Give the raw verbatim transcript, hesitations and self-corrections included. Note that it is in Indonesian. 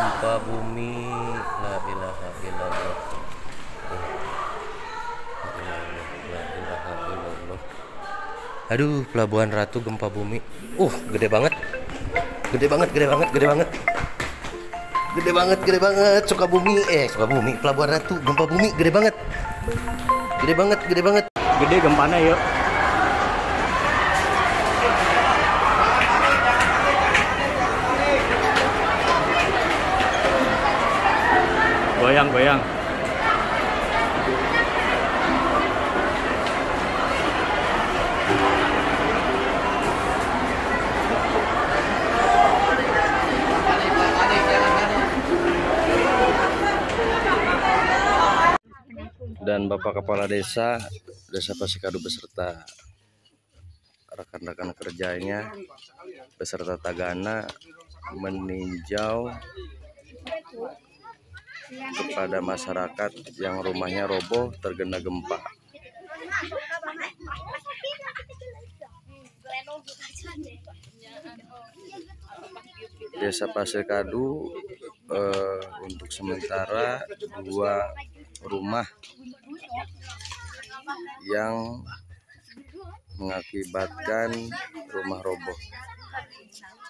Gempa bumi, la ilaha illallah. La ilaha illallah. Aduh, Pelabuhan Ratu gempa bumi. Uh, gede banget. Gede banget, gede banget, gede banget. Gede banget, gede banget. Sukabumi, eh Sukabumi, Pelabuhan Ratu gempa bumi gede banget. Gede banget, gede banget. Gede gempana yuk. Goyang, goyang. Dan Bapak Kepala Desa Desa Pasikadu beserta rekan-rekan kerjanya beserta tagana meninjau kepada masyarakat yang rumahnya roboh terkena gempa. Desa Pasikadu eh, untuk sementara dua rumah yang mengakibatkan rumah roboh.